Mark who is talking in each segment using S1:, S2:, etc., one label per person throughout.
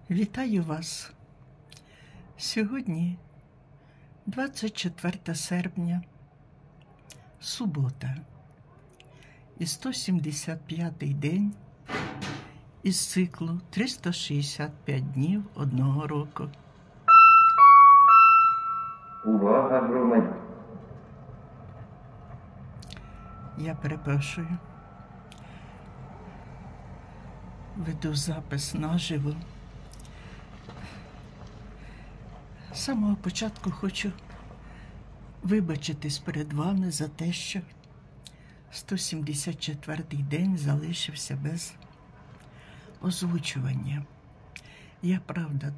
S1: Вітаю вас! Сьогодні 24 серпня, субота, і 175-й день із циклу 365 днів одного року.
S2: Увага, громадян!
S1: Я перепрошую. Веду запис наживо. З самого початку хочу вибачитись перед вами за те, що 174-й день залишився без озвучування. Я, правда,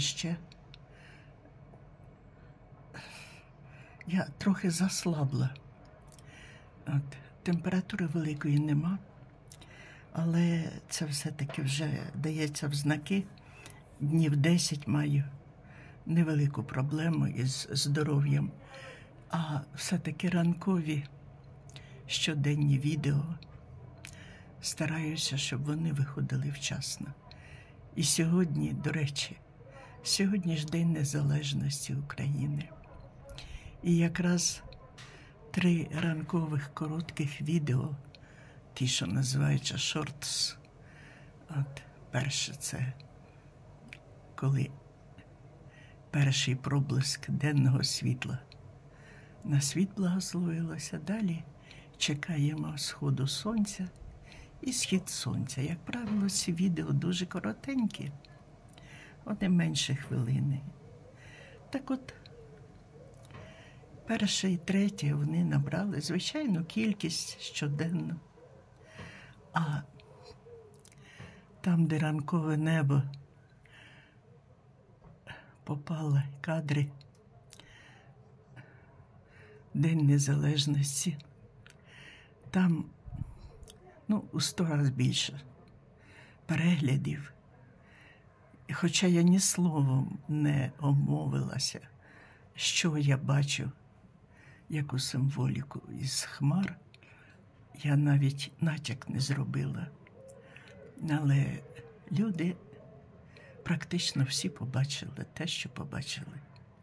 S1: трохи заслабла. Температури великої нема, але це все-таки вже дається в знаки. Днів 10 маю невелику проблему із здоров'ям, а все-таки ранкові щоденні відео стараюся, щоб вони виходили вчасно. І сьогодні, до речі, сьогодні ж День Незалежності України. І якраз 3 ранкових коротких відео, ті, що називаються шортс. Перше – це коли перший проблиск денного світла на світ благословилося. Далі чекаємо сходу сонця і схід сонця. Як правило, ці відео дуже коротенькі, вони менше хвилини. Так от, перше і третє вони набрали звичайну кількість щоденно. А там, де ранкове небо, попали кадри День Незалежності, там, у 100 разів більше переглядів. І хоча я ні словом не обмовилася, що я бачу, яку символіку із хмар, я навіть натяк не зробила. Але люди практично всі побачили те, що побачили.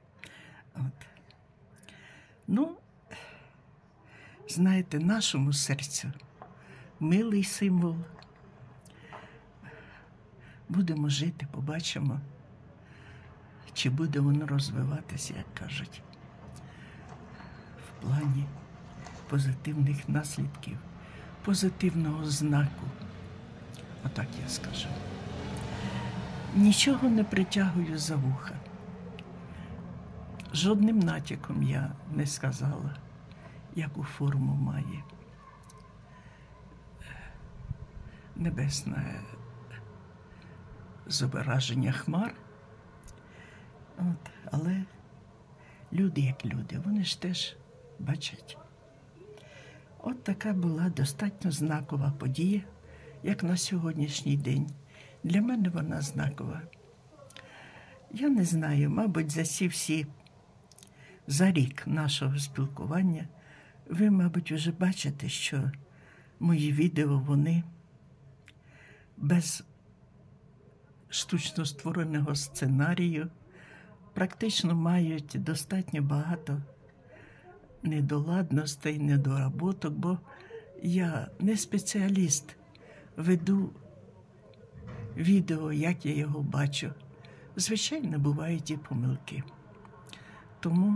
S1: Знаєте, нашому серцю милий символ. Будемо жити, побачимо, чи буде воно розвиватися, як кажуть, в плані позитивних наслідків, позитивного знаку. Отак я скажу. Нічого не притягую за вуха. Жодним натяком я не сказала, яку форму має небесне зображення хмар. Але люди як люди, вони ж теж бачать. От така була достатньо знакова подія, як на сьогоднішній день. Для мене вона знакова. Я не знаю, мабуть, за рік нашого спілкування ви, мабуть, вже бачите, що мої відео, вони без штучно створеного сценарію практично мають достатньо багато недоладностей, недоработок, бо я не спеціаліст, веду відео, як я його бачу. Звичайно, бувають і помилки. Тому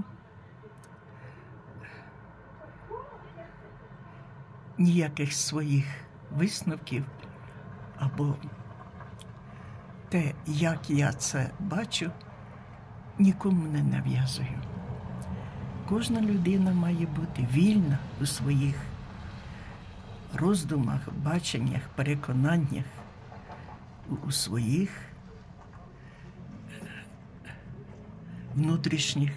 S1: ніяких своїх висновків або те, як я це бачу, нікому не нав'язую. Кожна людина має бути вільна у своїх роздумах, баченнях, переконаннях, у своїх внутрішніх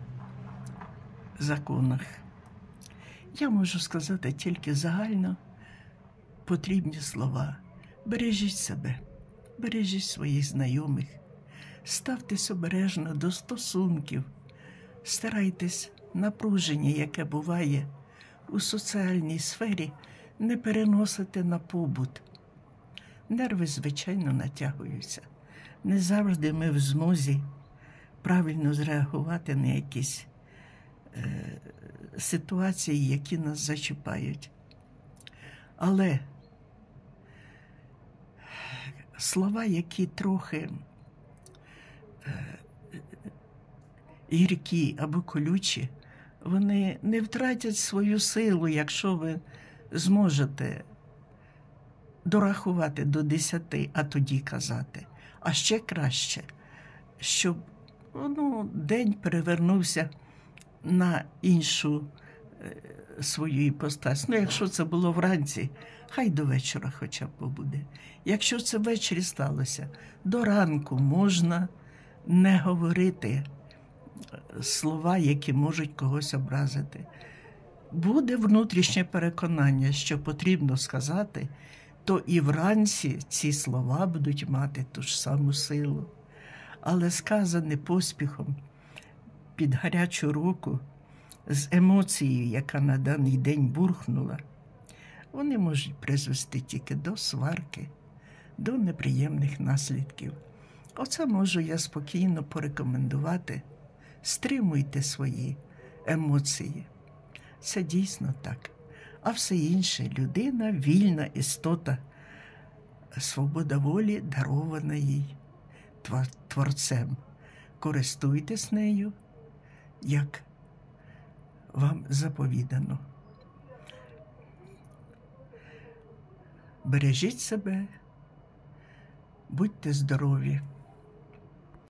S1: законах. Я можу сказати тільки загально потрібні слова. Бережіть себе, бережіть своїх знайомих, ставтесь обережно до стосунків, старайтесь напруження, яке буває у соціальній сфері, не переносити на побут. Нерви, звичайно, натягуються. Не завжди ми в змозі правильно зреагувати на якісь ситуації, які нас зачіпають. Але слова, які трохи гіркі або колючі, вони не втратять свою силу, якщо ви зможете дорахувати до 10, а тоді казати. А ще краще, щоб день перевернувся на іншу свою іпостась. Якщо це було вранці, хай до вечора хоча б побуде. Якщо це ввечері сталося, до ранку можна не говорити слова, які можуть когось образити. Буде внутрішнє переконання, що потрібно сказати, то і вранці ці слова будуть мати ту ж саму силу. Але сказане поспіхом, під гарячу руку, з емоцією, яка на даний день бурхнула, вони можуть призвести тільки до сварки, до неприємних наслідків. Оце можу я спокійно порекомендувати. Стримуйте свої емоції. Це дійсно так. А все інше – людина, вільна істота, свобода волі дарована їй Творцем. Користуйтесь нею, як вам заповідано. Бережіть себе, будьте здорові.